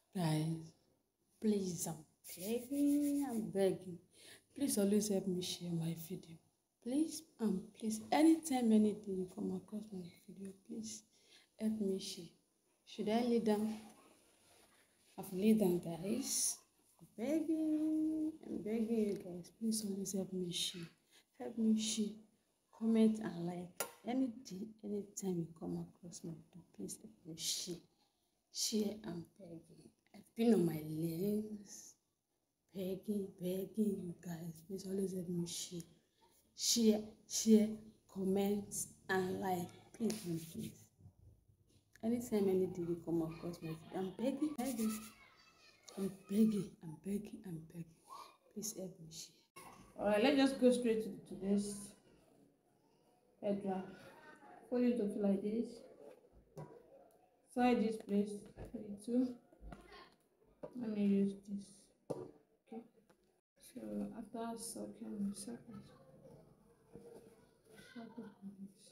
Guys, please, I'm begging. Please always help me share my video. Please, please, anytime, anything you come across my video, please help me share. Should I lay down? I've laid down, guys. I'm begging you guys. Please always help me share. Help me share, comment and like. Anytime you come across my video, please help me share. Share, I'm begging. I've been on my legs, begging you guys. Please always let me share, comment, and like. Please. Anytime, anything you come across my video, I'm begging. Please help me share. Alright, let's just go straight to today's headline. Fold it to feel like this. Side this place. 32. Let me use this. Okay. So after soaking, circle this.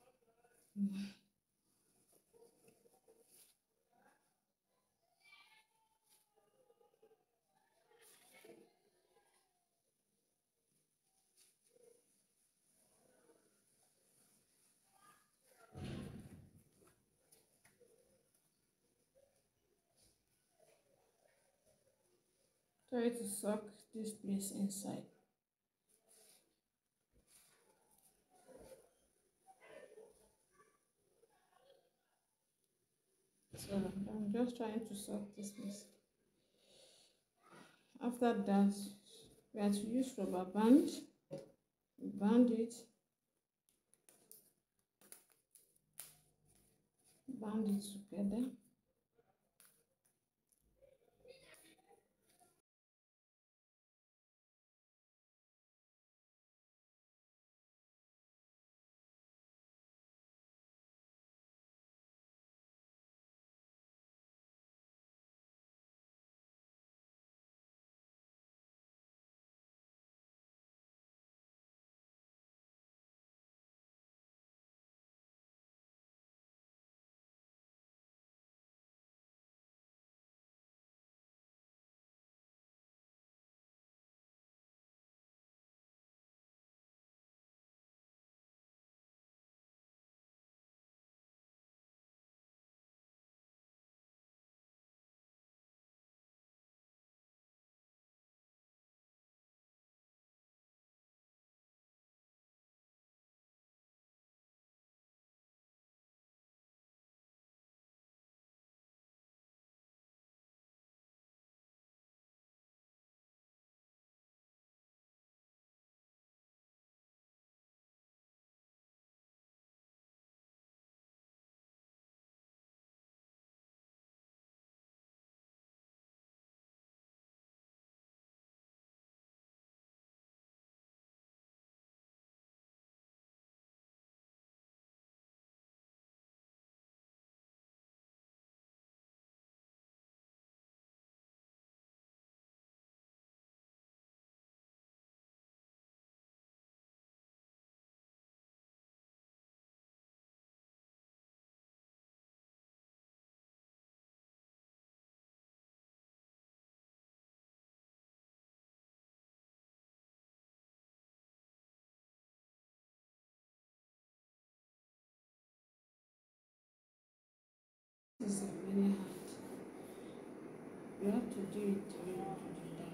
Try to suck this place inside. So I'm just trying to suck this place. After that, we have to use rubber band. Band it together. This is really hard. You have to do it the way you do that.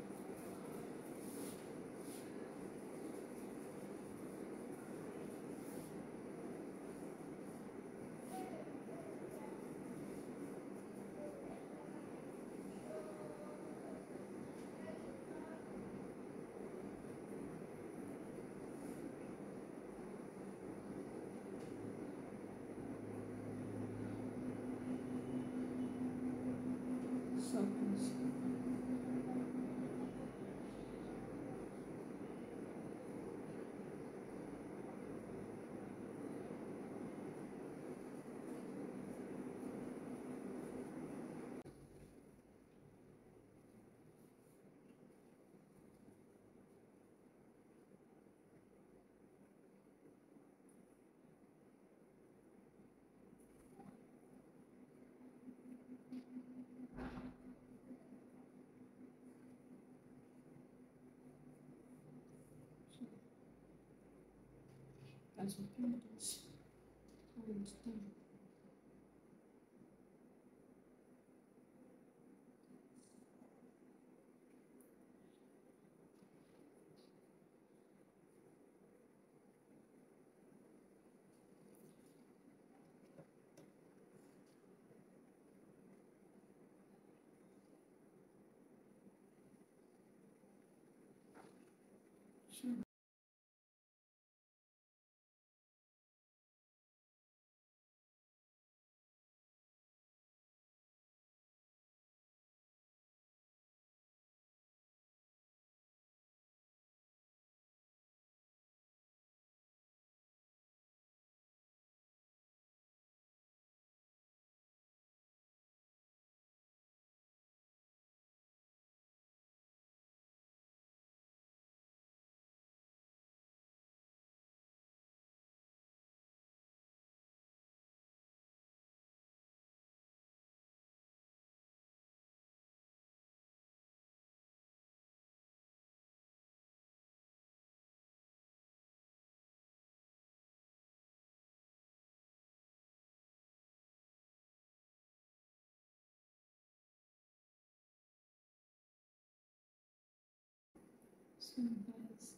Circles. As you paint this, I understand. Sure. So guys,